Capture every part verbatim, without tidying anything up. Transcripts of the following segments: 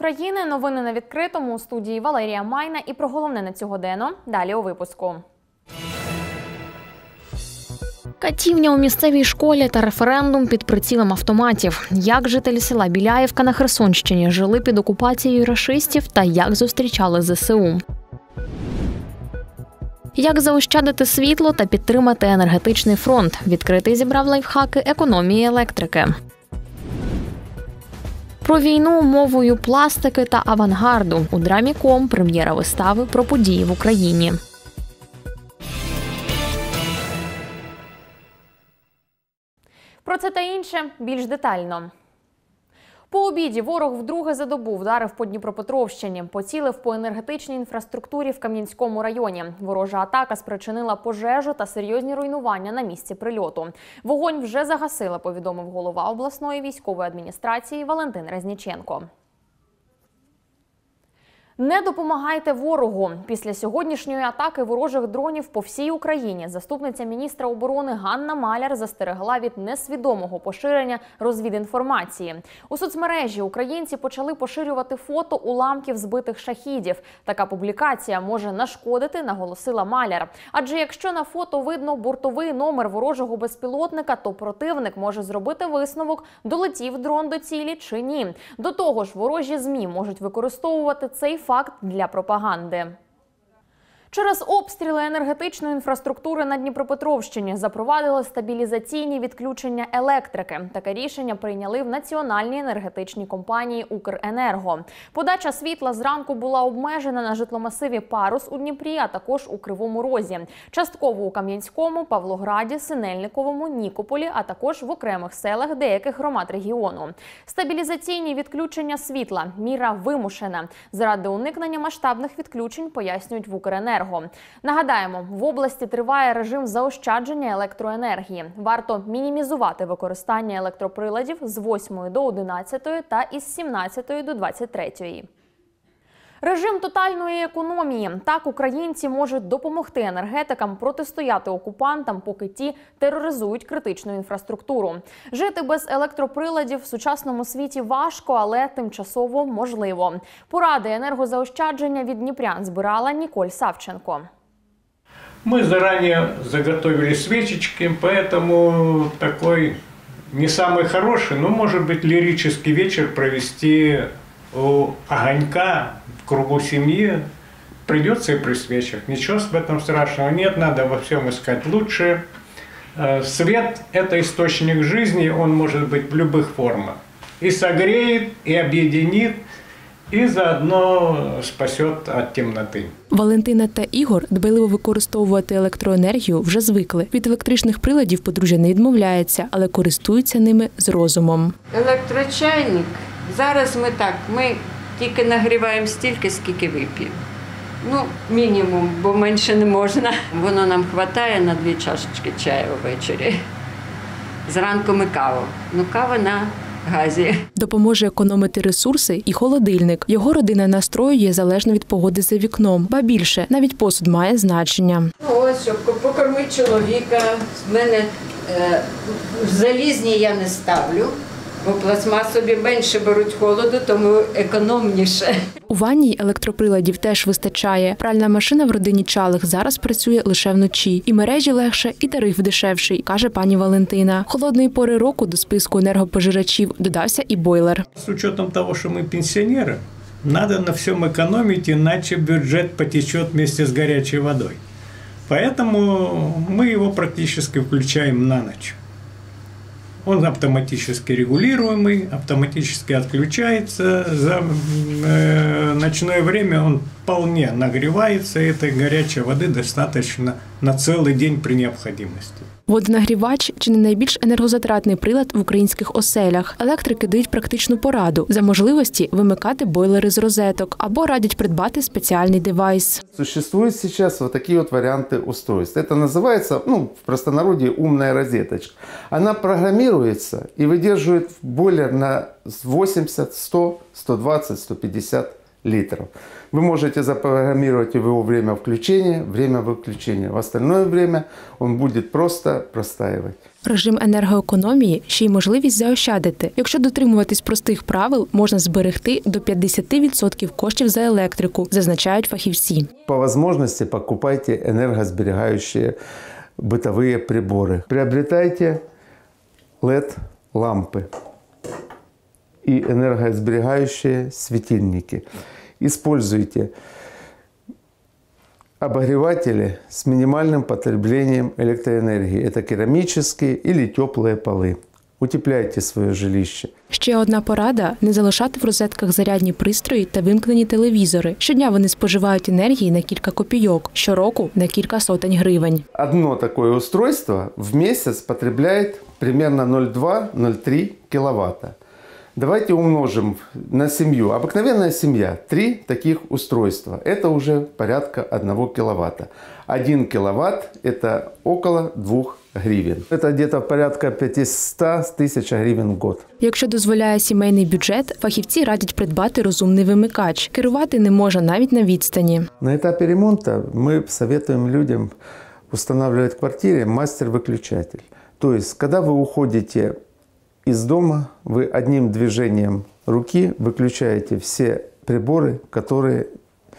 України. Новини на відкритому. У студії Валерія Майна. І про головне на цю годину. Далі у випуску. Катівня у місцевій школі та референдум під прицілом автоматів. Як жителі села Біляївка на Херсонщині жили під окупацією рашистів та як зустрічали зе се у. Як заощадити світло та підтримати енергетичний фронт. Відкритий зібрав лайфхаки економії електрики. Про війну мовою пластики та авангарду. У драмі Ком прем'єра вистави про події в Україні. Про це та інше більш детально. По обіді ворог вдруге за добу вдарив по Дніпропетровщині, поцілив по енергетичній інфраструктурі в Кам'янському районі. Ворожа атака спричинила пожежу та серйозні руйнування на місці прильоту. Вогонь вже загасили, повідомив голова обласної військової адміністрації Валентин Резніченко. Не допомагайте ворогу. Після сьогоднішньої атаки ворожих дронів по всій Україні заступниця міністра оборони Ганна Маляр застерегла від несвідомого поширення розвідінформації. У соцмережі українці почали поширювати фото уламків збитих шахідів. Така публікація може нашкодити, наголосила Маляр. Адже якщо на фото видно бортовий номер ворожого безпілотника, то противник може зробити висновок, долетів дрон до цілі чи ні. До того ж, ворожі ЗМІ можуть використовувати цей факт для пропаганди. Через обстріли енергетичної інфраструктури на Дніпропетровщині запровадили стабілізаційні відключення електрики. Таке рішення прийняли в національній енергетичній компанії «Укренерго». Подача світла зранку була обмежена на житломасиві Парус у Дніпрі, а також у Кривому Розі. Частково у Кам'янському, Павлограді, Синельниковому, Нікополі, а також в окремих селах деяких громад регіону. Стабілізаційні відключення світла – міра вимушена. Заради уникнення масштабних відключень, пояснюють в «Укренерго». Нагадаємо, в області триває режим заощадження електроенергії. Варто мінімізувати використання електроприладів з восьмої до одинадцятої та із сімнадцятої до двадцять третьої. Режим тотальної економії. Так українці можуть допомогти енергетикам протистояти окупантам, поки ті тероризують критичну інфраструктуру. Жити без електроприладів в сучасному світі важко, але тимчасово можливо. Поради енергозаощадження від дніпрян збирала Ніколь Савченко. Мы заранее заготовили свечечки, поэтому такой не самый хороший, но может быть лирический вечер провести у огонька в кругу семьи. Придется и при свечах. Ничего в этом страшного нет, надо во всем искать лучшее. Свет – это источник жизни, он может быть в любых формах. И согреет, и объединит, і заодно спасет від темноти. Валентина та Ігор дбайливо використовувати електроенергію вже звикли. Від електричних приладів подружжя не відмовляється, але користуються ними з розумом. Електрочайник. Зараз ми так, ми тільки нагріваємо стільки, скільки вип'ємо. Ну, мінімум, бо менше не можна. Воно нам вистачає на дві чашечки чаю ввечері. Зранку ми каву. Ну, кава на газі. Допоможе економити ресурси і холодильник. Його родина настроює залежно від погоди за вікном. Ба більше, навіть посуд має значення. Ось, щоб покормити чоловіка. В мене е, залізні я не ставлю, бо пластмасові менше беруть холоду, тому економніше. У ванній електроприладів теж вистачає. Пральна машина в родині Чалих зараз працює лише вночі. І мережі легше, і тариф дешевший, каже пані Валентина. Холодної пори року до списку енергопожирачів додався і бойлер. З учетом того, що ми пенсіонери, треба на всьому економити, іначе бюджет потече вместе з гарячою водою. Поэтому ми його практично включаємо на ніч. Он автоматически регулируемый, автоматически отключается. За э, ночное время он вполне нагревается, и этой горячей воды достаточно на целый день при необходимости. Водонагрівач – чи не найбільш енергозатратний прилад в українських оселях. Електрики дають практичну пораду. За можливості вимикати бойлери з розеток або радять придбати спеціальний девайс. Существуют сейчас вот такие вот варианты устройств. Это называется, ну, в простонародье, умная розеточка. Она программируется и выдерживает бойлер на восемьдесят, сто, сто двадцать, сто пятьдесят литров. Вы можете запрограммировать его время включения, время выключения. В остальное время он будет просто простаивать. Режим енергоекономії – ще й можливість заощадити. Якщо дотримуватись простих правил, можна зберегти до п'ятдесят відсотків коштів за електрику, зазначають фахівці. По возможности покупайте энергосберегающие бытовые приборы. Приобретайте лед-лампы и энергосберегающие светильники. Используйте обогреватели с минимальным потреблением электроэнергии. Это керамические или теплые полы. Утепляйте своє жилище. Ще одна порада – не залишати в розетках зарядні пристрої та вимкнені телевізори. Щодня вони споживають енергії на кілька копійок, щороку – на кілька сотень гривень. Одно такое устройство в месяц потребляет примерно ноль целых две - ноль целых три киловатта. Давайте умножим на семью. Обыкновенная семья – три таких устройства. Это уже порядка одного киловатта. Один киловатт – это около двух гривен. Это где-то порядка пятьсот тысяч гривен в год. Якщо дозволяє сімейний бюджет, фахівці радять придбати розумний вимикач. Керувати не можна навіть на відстані. На этапе ремонта мы советуем людям устанавливать в квартире мастер-выключатель. То есть, когда вы уходите из дома, вы одним движением руки выключаете все приборы, которые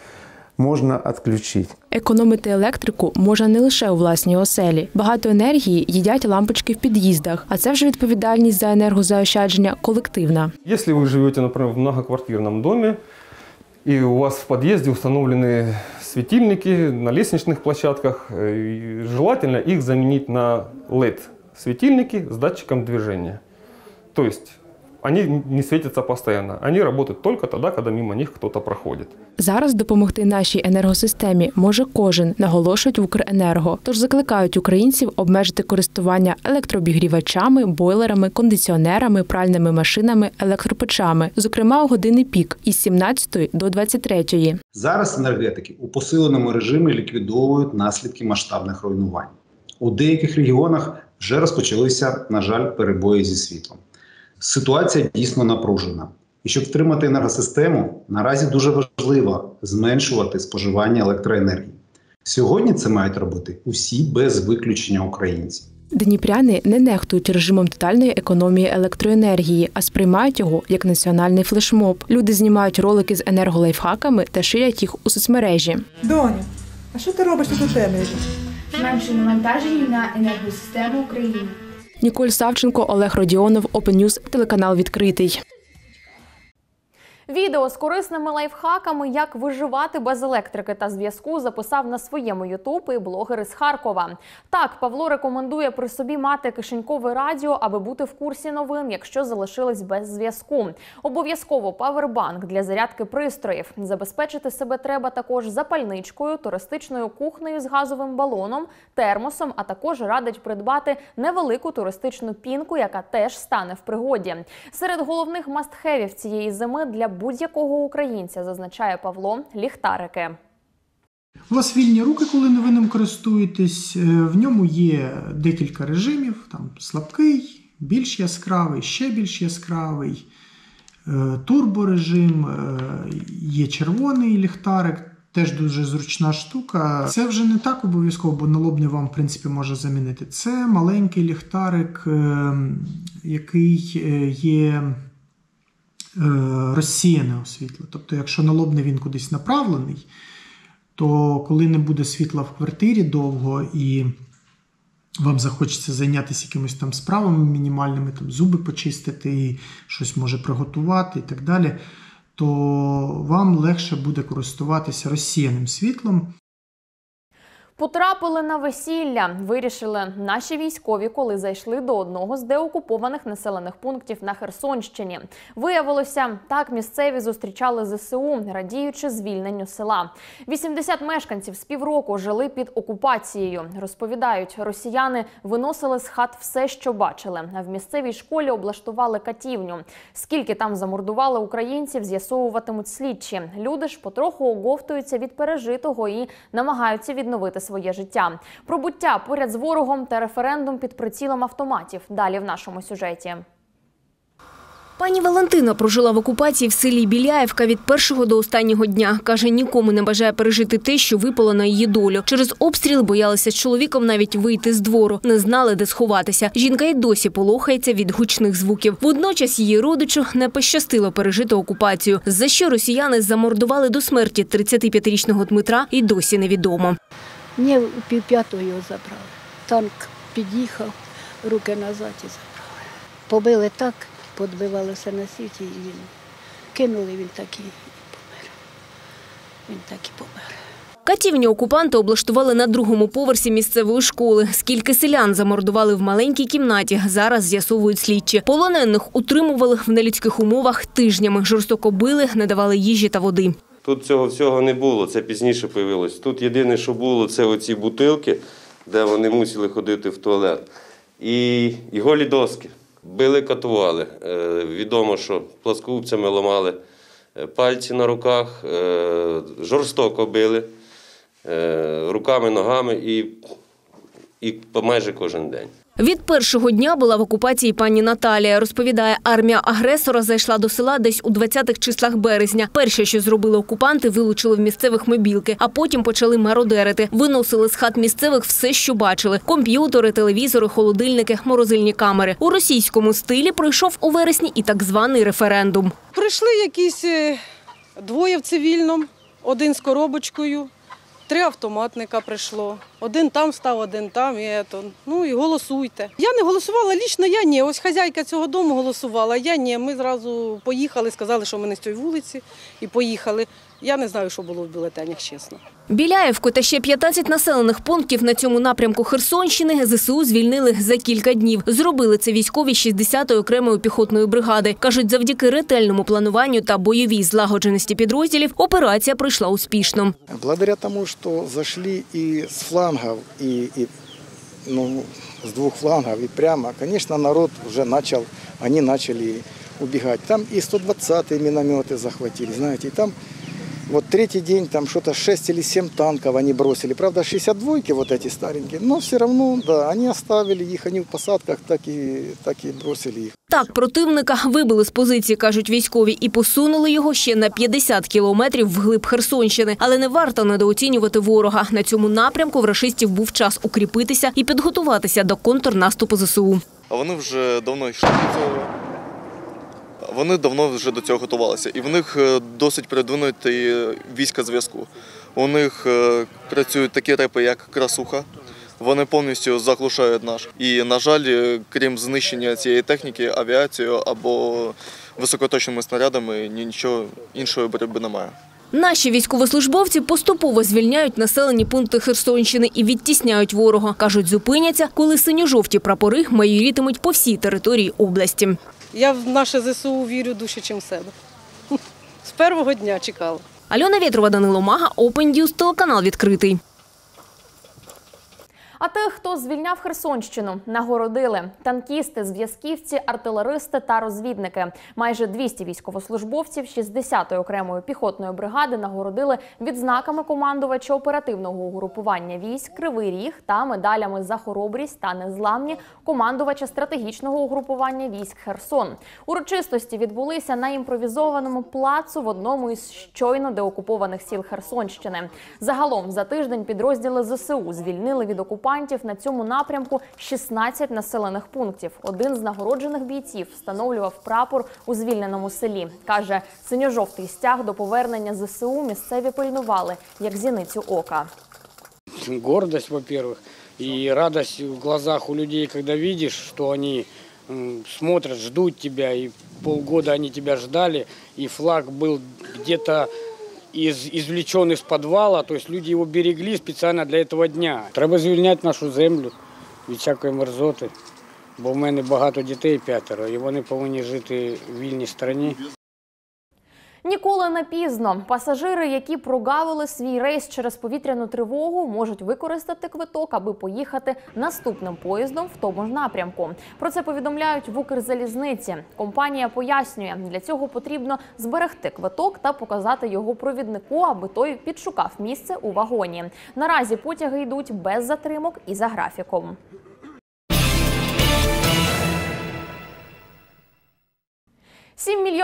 можна відключити. Економити електрику можна не лише у власній оселі. Багато енергії їдять лампочки в під'їздах, а це вже відповідальність за енергозаощадження колективна. Якщо ви живете, наприклад, в многоквартирному домі, и у вас в подъезде установлены светильники на лестничных площадках, желательно их заменить на лед-светильники с датчиком движения. То есть они не светятся постоянно, они работают только тогда, когда мимо них кто-то проходит. Зараз допомогти нашій енергосистемі може кожен, наголошують в Укренерго. Тож закликають українців обмежити користування електрообігрівачами, бойлерами, кондиціонерами, пральними машинами, електропечами, зокрема у години пік із сімнадцятої до двадцять третьої. Зараз енергетики у посиленому режимі ліквідовують наслідки масштабних руйнувань. У деяких регіонах вже розпочалися, на жаль, перебої зі світлом. Ситуація дійсно напружена. І щоб втримати енергосистему, наразі дуже важливо зменшувати споживання електроенергії. Сьогодні це мають робити усі без виключення українці. Дніпряни не нехтують режимом тотальної економії електроенергії, а сприймають його як національний флешмоб. Люди знімають ролики з енерголайфхаками та ширять їх у соцмережі. Доню, а що ти робиш тут у темряві? Зменшує навантаження на енергосистему України. Ніколь Савченко, Олег Родіонов, Open News, телеканал «Відкритий». Відео з корисними лайфхаками, як виживати без електрики та зв'язку, записав на своєму ютуб і блогер із Харкова. Так, Павло рекомендує при собі мати кишенькове радіо, аби бути в курсі новин, якщо залишились без зв'язку. Обов'язково павербанк для зарядки пристроїв. Забезпечити себе треба також запальничкою, туристичною кухнею з газовим балоном, термосом, а також радить придбати невелику туристичну пінку, яка теж стане в пригоді. Серед головних мастхевів цієї зими для будь-якого українця, зазначає Павло, ліхтарики. У вас вільні руки, коли ви ним користуєтесь. В ньому є декілька режимів. Там слабкий, більш яскравий, ще більш яскравий, турборежим, є червоний ліхтарик. Теж дуже зручна штука. Це вже не так обов'язково, бо налобний вам, в принципі, може замінити. Це маленький ліхтарик, який є розсіяне світло. Тобто, якщо налобний він кудись направлений, то коли не буде світла в квартирі довго і вам захочеться зайнятися якимись там справами мінімальними, там зуби почистити, щось може приготувати і так далі, то вам легше буде користуватися розсіяним світлом. Потрапили на весілля, вирішили наші військові, коли зайшли до одного з деокупованих населених пунктів на Херсонщині. Виявилося, так місцеві зустрічали зе се у, радіючи звільненню села. вісімдесят мешканців з півроку жили під окупацією. Розповідають, росіяни виносили з хат все, що бачили, а в місцевій школі облаштували катівню. Скільки там замордували українців, з'ясовуватимуть слідчі. Люди ж потроху оговтуються від пережитого і намагаються відновити своє життя. Пробуття поряд з ворогом та референдум під прицілом автоматів. Далі в нашому сюжеті. Пані Валентина прожила в окупації в селі Біляєвка від першого до останнього дня. Каже, нікому не бажає пережити те, що випало на її долю. Через обстріл боялися з чоловіком навіть вийти з двору. Не знали, де сховатися. Жінка й досі полохається від гучних звуків. Водночас її родичу не пощастило пережити окупацію. За що росіяни замордували до смерті тридцятип'ятирічного Дмитра, і досі невідомо. Мені у півп'ятого його забрали. Танк під'їхав, руки назад і забрали. Побили так, подбивалося на світі, і він кинули, він так і помер. Він так і помер. Катівню окупанти облаштували на другому поверсі місцевої школи. Скільки селян замордували в маленькій кімнаті, зараз з'ясовують слідчі. Полонених утримували в нелюдських умовах тижнями, жорстоко били, не давали їжі та води. Тут цього всього не було, це пізніше з'явилось. Тут єдине, що було, це оці бутилки, де вони мусили ходити в туалет, і, і голі доски. Били, катували. Е, відомо, що пласкогубцями ламали пальці на руках, е, жорстоко били, е, руками, ногами і, і майже кожен день. Від першого дня була в окупації пані Наталія. Розповідає, армія агресора зайшла до села десь у двадцятих числах березня. Перше, що зробили окупанти, вилучили в місцевих мобілки, а потім почали мародерити. Виносили з хат місцевих все, що бачили – комп'ютери, телевізори, холодильники, морозильні камери. У російському стилі пройшов у вересні і так званий референдум. Прийшли якісь двоє в цивільному, один з коробочкою. Три автоматника прийшло. Один там став, один там. І то. Ну і голосуйте. Я не голосувала, лічно я ні. Ось хазяйка цього дому голосувала, я ні. Ми зразу поїхали, сказали, що ми не з цієї вулиці, і поїхали. Я не знаю, що було в бюлетенях, чесно. Біляєвку та ще п'ятнадцять населених пунктів на цьому напрямку Херсонщини ЗСУ звільнили за кілька днів. Зробили це військові шістдесятої окремої піхотної бригади. Кажуть, завдяки ретельному плануванню та бойовій злагодженості підрозділів операція пройшла успішно. Благодаря тому, що зайшли і з флангів, і, і ну, з двох флангів, і прямо, звісно, народ вже почав, вони почали убігати. Там і сто двадцятий міномети захватили, знаєте, і там вот третий день там что-то шесть или семь танков они бросили. Правда, шестьдесят двойки вот эти старенькие, но все равно, да, они оставили их, они в посадках так и, так и бросили их. Так, противника вибили з позиції, кажуть військові, і посунули його ще на п'ятдесят кілометрів вглиб Херсонщини. Але не варто недооцінювати ворога. На цьому напрямку в рашистів був час укріпитися і підготуватися до контрнаступу ЗСУ. А вони вже давно йшли до цього. Вони давно вже до цього готувалися. І в них досить продвинуті війська зв'язку. У них працюють такі репи, як «Красуха». Вони повністю заглушають наш. І, на жаль, крім знищення цієї техніки, авіацією або високоточними снарядами, нічого іншої боротьби немає. Наші військовослужбовці поступово звільняють населені пункти Херсонщини і відтісняють ворога. Кажуть, зупиняться, коли синьо-жовті прапори майорітимуть по всій території області. Я в наше ЗСУ вірю дужче, ніж в себе. З першого дня чекала. Альона Вєтрова, Данило Мага, Open News, телеканал «Відкритий». А тих, хто звільняв Херсонщину, нагородили. Танкісти, зв'язківці, артилеристи та розвідники. Майже двісті військовослужбовців шістдесятої окремої піхотної бригади нагородили відзнаками командувача оперативного угрупування військ «Кривий Ріг» та медалями за хоробрість та незламні командувача стратегічного угрупування військ «Херсон». Урочистості відбулися на імпровізованому плацу в одному із щойно деокупованих сіл Херсонщини. Загалом за тиждень підрозділи ЗСУ звільнили від окупації на цьому напрямку шістнадцять населених пунктів. Один з нагороджених бійців встановлював прапор у звільненому селі. Каже, синьо-жовтий стяг до повернення ЗСУ місцеві пильнували, як зіницю ока. Гордость, во-первых, и радость в глазах у людей, когда видишь, что они смотрят, ждут тебя, и полгода они тебя ждали, и флаг был где-то Із, извлечен из подвала, то есть люди его берегли специально для этого дня. Треба звільняти нашу землю від всякої мерзоти, бо в мене багато дітей, п'ятеро, і вони повинні жити в вільній країні. Ніколи не пізно. Пасажири, які прогавили свій рейс через повітряну тривогу, можуть використати квиток, аби поїхати наступним поїздом в тому ж напрямку. Про це повідомляють в Укрзалізниці. Компанія пояснює, для цього потрібно зберегти квиток та показати його провіднику, аби той підшукав місце у вагоні. Наразі потяги йдуть без затримок і за графіком.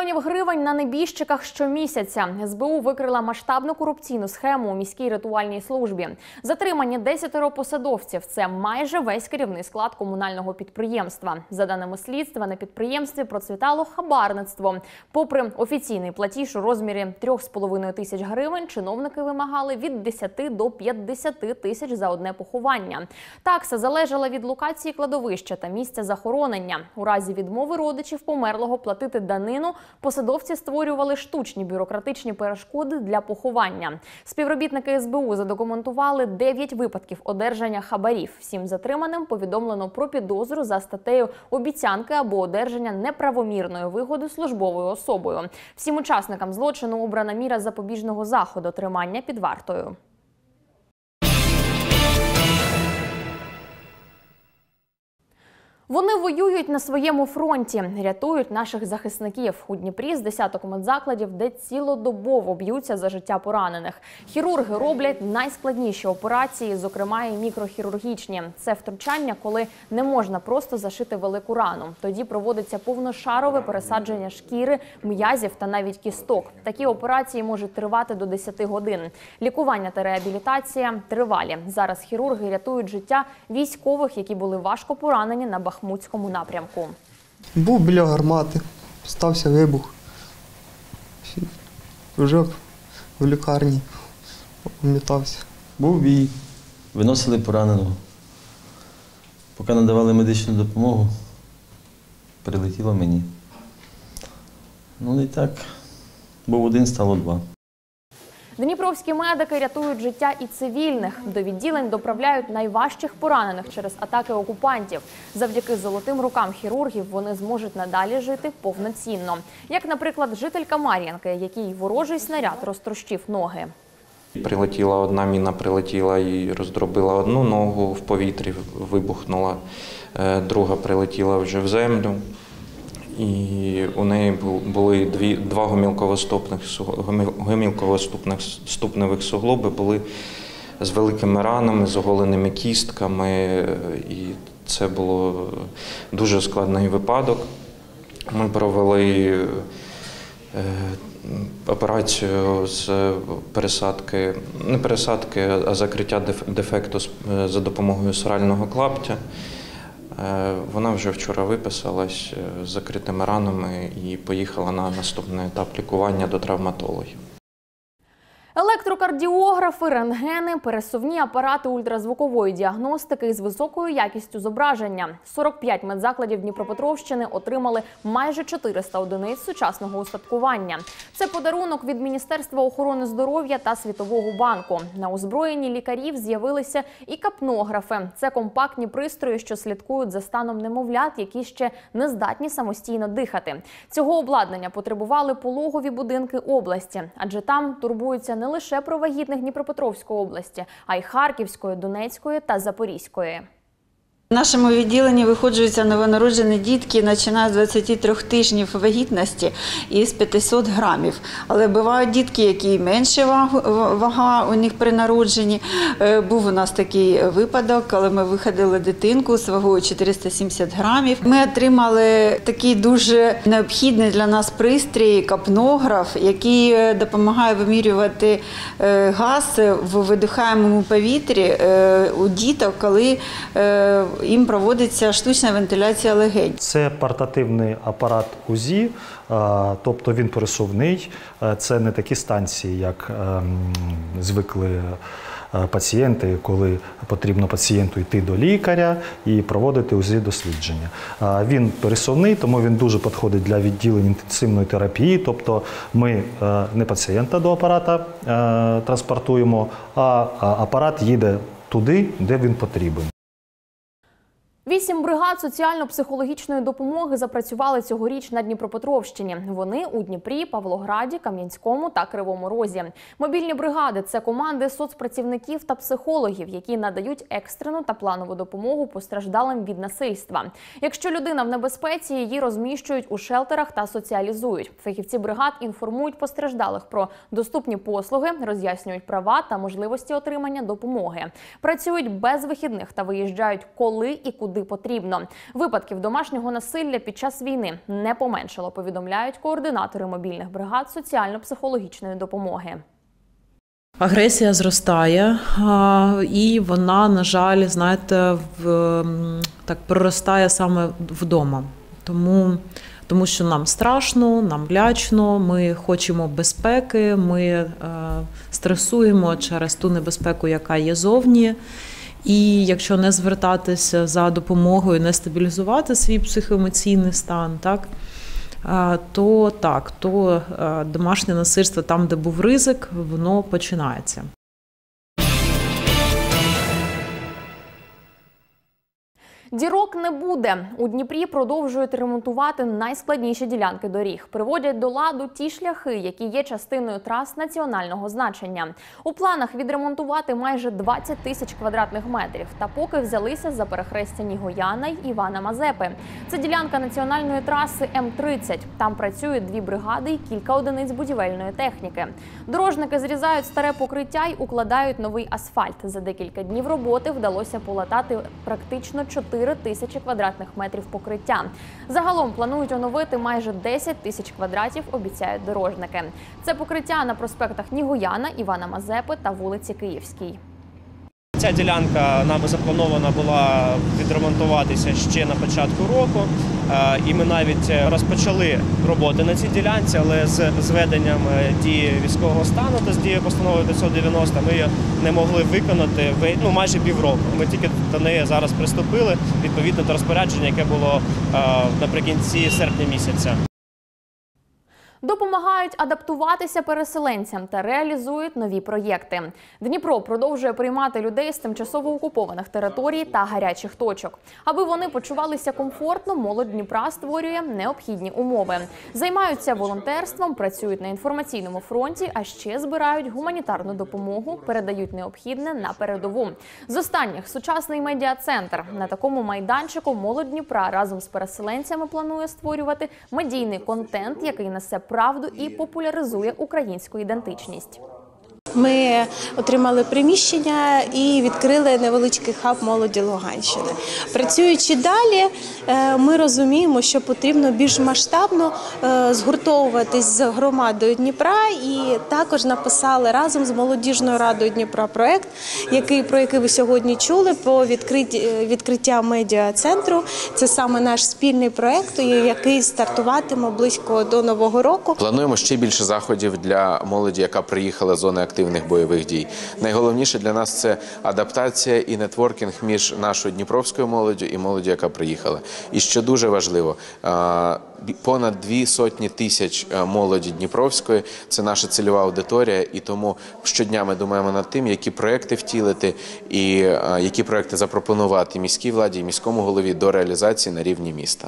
мільйонів гривень на небіжчиках щомісяця. ес бе у викрила масштабну корупційну схему у міській рятувальній службі. Затримані десятеро посадовців – це майже весь керівний склад комунального підприємства. За даними слідства, на підприємстві процвітало хабарництво. Попри офіційний платіж у розмірі трьох з половиною тисяч гривень, чиновники вимагали від десяти до п'ятдесяти тисяч за одне поховання. Такса залежала від локації кладовища та місця захоронення. У разі відмови родичів померлого платити данину, посадовці створювали штучні бюрократичні перешкоди для поховання. Співробітники ес бе у задокументували дев'ять випадків одержання хабарів. Всім затриманим повідомлено про підозру за статтею «Обіцянки або одержання неправомірної вигоди службовою особою». Всім учасникам злочину обрана міра запобіжного заходу – тримання під вартою. Вони воюють на своєму фронті, рятують наших захисників. У Дніпрі з десяток медзакладів, де цілодобово б'ються за життя поранених. Хірурги роблять найскладніші операції, зокрема і мікрохірургічні. Це втручання, коли не можна просто зашити велику рану. Тоді проводиться повношарове пересадження шкіри, м'язів та навіть кісток. Такі операції можуть тривати до десяти годин. Лікування та реабілітація тривалі. Зараз хірурги рятують життя військових, які були важко поранені на Бахмутському напрямку. Був біля гармати, стався вибух. Вже в лікарні пам'ятався. Був бій, виносили пораненого. Поки надавали медичну допомогу, прилетіло мені. Ну і так, був один, стало два. Дніпровські медики рятують життя і цивільних. До відділень доправляють найважчих поранених через атаки окупантів. Завдяки золотим рукам хірургів вони зможуть надалі жити повноцінно. Як, наприклад, жителька Мар'їнки, якій ворожий снаряд розтрощив ноги. Прилетіла одна міна, прилетіла і роздробила одну ногу в повітрі, вибухнула. Друга прилетіла вже в землю. І у неї були дві, два гомілково-ступневих суглоби, були з великими ранами, з оголеними кістками. І це було дуже складний випадок. Ми провели операцію з пересадки, не пересадки, а закриття дефекту за допомогою срального клаптя. Вона вже вчора виписалась з закритими ранами і поїхала на наступний етап лікування до травматологів. Електрокардіографи, рентгени, пересувні апарати ультразвукової діагностики з високою якістю зображення. сорок п'ять медзакладів Дніпропетровщини отримали майже чотириста одиниць сучасного устаткування. Це подарунок від Міністерства охорони здоров'я та Світового банку. На озброєнні лікарів з'явилися і капнографи. Це компактні пристрої, що слідкують за станом немовлят, які ще не здатні самостійно дихати. Цього обладнання потребували пологові будинки області, адже там турбуються не лише про вагітних Дніпропетровської області, а й Харківської, Донецької та Запорізької. В нашому відділенні виходжуються новонароджені дітки, починають з двадцяти трьох тижнів вагітності і з п'ятисот грамів. Але бувають дітки, які менша вага у них при народженні. Був у нас такий випадок, коли ми виходили дитинку з вагою чотириста сімдесят грамів. Ми отримали такий дуже необхідний для нас пристрій, капнограф, який допомагає вимірювати газ в видихаємому повітрі у діток, коли їм проводиться штучна вентиляція легень. Це портативний апарат УЗІ, тобто він пересувний. Це не такі станції, як звикли пацієнти, коли потрібно пацієнту йти до лікаря і проводити УЗІ-дослідження. Він пересувний, тому він дуже підходить для відділень інтенсивної терапії, тобто ми не пацієнта до апарата транспортуємо, а апарат їде туди, де він потрібен. Вісім бригад соціально-психологічної допомоги запрацювали цьогоріч на Дніпропетровщині. Вони у Дніпрі, Павлограді, Кам'янському та Кривому Розі. Мобільні бригади – це команди соцпрацівників та психологів, які надають екстрену та планову допомогу постраждалим від насильства. Якщо людина в небезпеці, її розміщують у шелтерах та соціалізують. Фахівці бригад інформують постраждалих про доступні послуги, роз'яснюють права та можливості отримання допомоги. Працюють без вихідних та виїжджають коли і куди куди потрібно. Випадків домашнього насилля під час війни не поменшало, повідомляють координатори мобільних бригад соціально-психологічної допомоги. Агресія зростає, і вона, на жаль, знаєте, в, так проростає саме вдома. Тому, тому що нам страшно, нам лячно, ми хочемо безпеки, ми е, стресуємо через ту небезпеку, яка є зовні. І якщо не звертатися за допомогою, не стабілізувати свій психоемоційний стан, так, то так, то домашнє насильство там, де був ризик, воно починається. Дірок не буде. У Дніпрі продовжують ремонтувати найскладніші ділянки доріг. Приводять до ладу ті шляхи, які є частиною трас національного значення. У планах відремонтувати майже двадцять тисяч квадратних метрів. Та поки взялися за перехрестя Нігояна й Івана Мазепи. Це ділянка національної траси М тридцять. Там працюють дві бригади і кілька одиниць будівельної техніки. Дорожники зрізають старе покриття й укладають новий асфальт. За декілька днів роботи вдалося полатати практично чотири тисячі квадратних метрів покриття. Загалом планують оновити майже десять тисяч квадратів, обіцяють дорожники. Це покриття на проспектах Нігояна, Івана Мазепи та вулиці Київській. Ця ділянка нами запланована була відремонтуватися ще на початку року. І ми навіть розпочали роботи на цій ділянці, але з зведенням дії військового стану та з дією постанови дев'ятсот дев'яносто ми її не могли виконати ну, майже півроку. Ми тільки до неї зараз приступили, відповідно до розпорядження, яке було наприкінці серпня місяця. Допомагають адаптуватися переселенцям та реалізують нові проєкти. Дніпро продовжує приймати людей з тимчасово окупованих територій та гарячих точок. Аби вони почувалися комфортно, молодь Дніпра створює необхідні умови. Займаються волонтерством, працюють на інформаційному фронті, а ще збирають гуманітарну допомогу, передають необхідне на передову. З останніх – сучасний медіа-центр. На такому майданчику молодь Дніпра разом з переселенцями планує створювати медійний контент, який несе правду і популяризує українську ідентичність. Ми отримали приміщення і відкрили невеличкий хаб молоді Луганщини. Працюючи далі, ми розуміємо, що потрібно більш масштабно згуртовуватись з громадою Дніпра, і також написали разом з молодіжною радою Дніпра проект, який, про який ви сьогодні чули, про відкриття медіа-центру. Це саме наш спільний проект, який стартуватиме близько до Нового року. Плануємо ще більше заходів для молоді, яка приїхала з зони активних бойових дій. Найголовніше для нас – це адаптація і нетворкінг між нашою дніпровською молоддю і молоддю, яка приїхала. І що дуже важливо, понад дві сотні тисяч молоді дніпровської – це наша цільова аудиторія, і тому щодня ми думаємо над тим, які проекти втілити і які проекти запропонувати міській владі і міському голові до реалізації на рівні міста.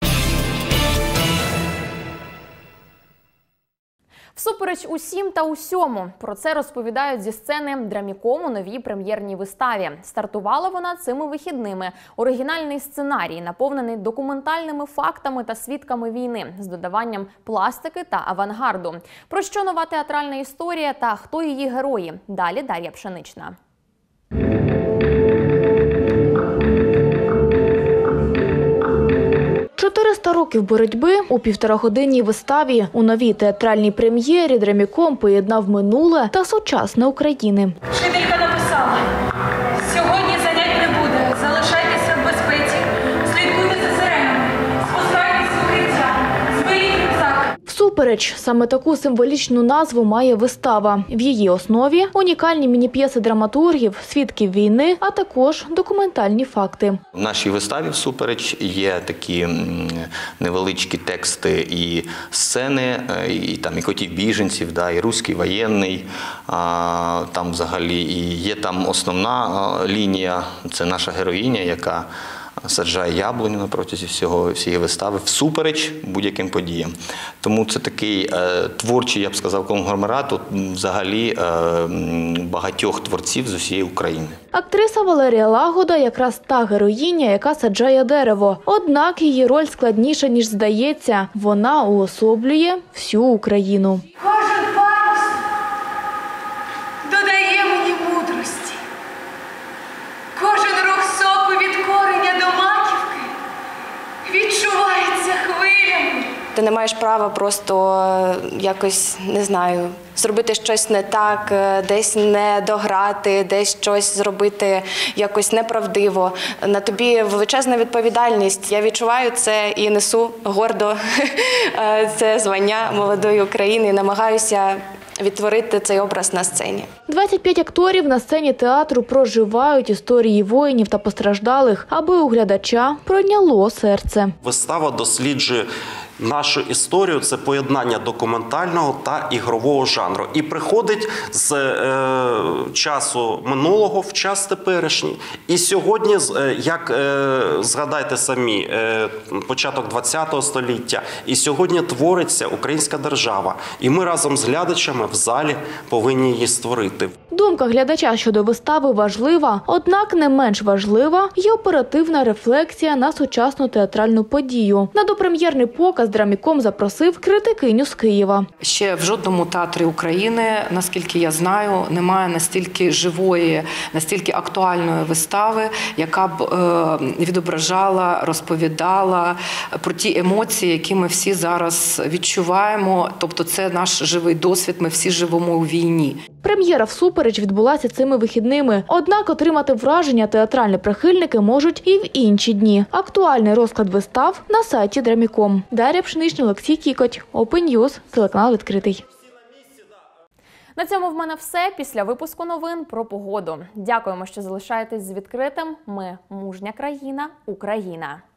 Всупереч усім та усьому. Про це розповідають зі сцени Драміком у новій прем'єрній виставі. Стартувала вона цими вихідними. Оригінальний сценарій, наповнений документальними фактами та свідками війни, з додаванням пластики та авангарду. Про що нова театральна історія та хто її герої? Далі Дар'я Пшенична. чотириста років боротьби у півторагодинній виставі. У новій театральній прем'єрі Драміком поєднав минуле та сучасне України. Вчителька написала: сьогодні занять не буде, залишайтеся в безпеці, слідкуйте за сиренами, спускайтесь в укриття, зберіть рюкзак. Всупереч, саме таку символічну назву має вистава. В її основі унікальні міні-п'єси драматургів, свідків війни, а також документальні факти. В нашій виставі «Всупереч» є такі невеличкі тексти і сцени, і там і котів біженців, да, і руський воєнний, а, там взагалі і є там основна лінія, це наша героїня, яка саджає яблуню на протязі всього, всієї вистави всупереч будь-яким подіям. Тому це такий е, творчий, я б сказав, конгломерат от, взагалі е, багатьох творців з усієї України. Актриса Валерія Лагода якраз та героїня, яка саджає дерево. Однак її роль складніша, ніж здається. Вона уособлює всю Україну. Кожен парус додає мені мудрості. Кожен рух соку від кореня до Ти не маєш права просто якось, не знаю, зробити щось не так, десь не дограти, десь щось зробити якось неправдиво. На тобі величезна відповідальність. Я відчуваю це і несу гордо це звання молодої України і намагаюся відтворити цей образ на сцені. двадцять п'ять акторів на сцені театру проживають історії воїнів та постраждалих, аби у глядача пройняло серце. Вистава досліджує нашу історію, це поєднання документального та ігрового жанру. І приходить з е, часу минулого в час теперішній. І сьогодні, як е, згадайте самі, е, початок ХХ століття, і сьогодні твориться українська держава. І ми разом з глядачами в залі повинні її створити. Думка глядача щодо вистави важлива, однак не менш важлива є оперативна рефлексія на сучасну театральну подію. На допрем'єрний показ Драміком запросив критикиню з Києва. Ще в жодному театрі України, наскільки я знаю, немає настільки живої, настільки актуальної вистави, яка б е, відображала, розповідала про ті емоції, які ми всі зараз відчуваємо. Тобто це наш живий досвід, ми всі живемо у війні. Прем'єра «Всупереч» відбулася цими вихідними. Однак отримати враження театральні прихильники можуть і в інші дні. Актуальний розклад вистав на сайті Драміком. Дар'я Пшенична, Олексій Кікоть, Open News, телеканал «Відкритий». На цьому в мене все. Після випуску новин про погоду. Дякуємо, що залишаєтесь з «Відкритим». Ми – мужня країна, Україна.